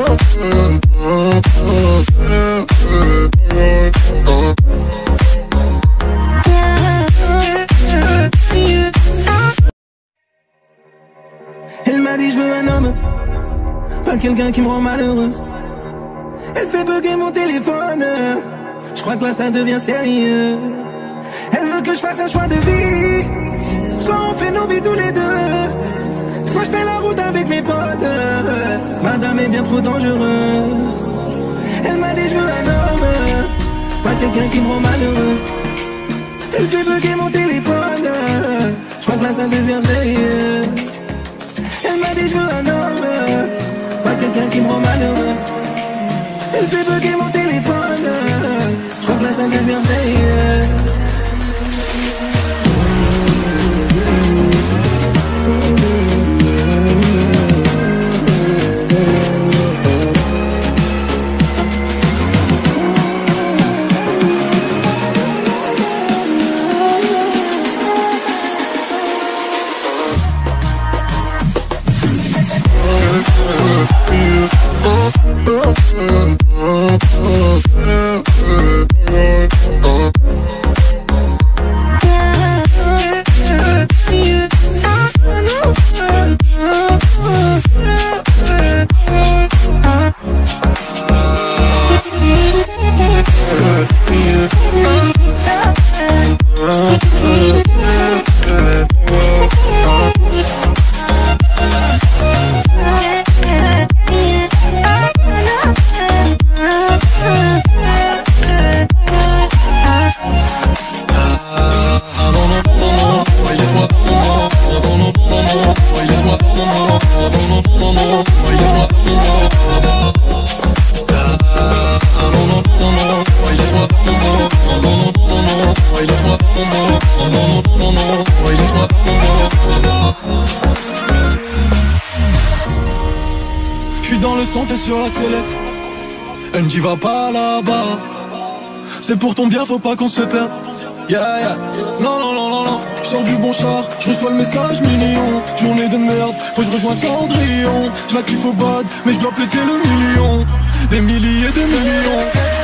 Elle m'a dit je veux un homme, pas quelqu'un qui me rend malheureuse. Elle fait bugger mon téléphone, je crois que là ça devient sérieux. Elle veut que je fasse un choix de vie, soit on fait nos vies tous les deux, soit je tiens la route avec mes potes. Madame est bien trop dangereuse. Elle m'a dit je veux un homme, pas quelqu'un qui me rend malheureuse. Elle fait bugger mon téléphone, je crois que là ça devient sérieux. Elle m'a dit je veux un homme, pas quelqu'un qui me rend malheureuse. Elle fait bugger mon téléphone, je crois que là ça devient sérieux. J'suis dans le son, t'es sur la sellette. Elle me dit va pas là-bas, c'est pour ton bien, faut pas qu'on se perde. Yeah, yeah. Non, non, non, non, non. J'sors du bon char, j'reçois le message mignon. Journée de merde, faut que j'rejoins Cendrillon. J'la kiffe au bad, mais j'dois péter le million. Des milliers, des millions.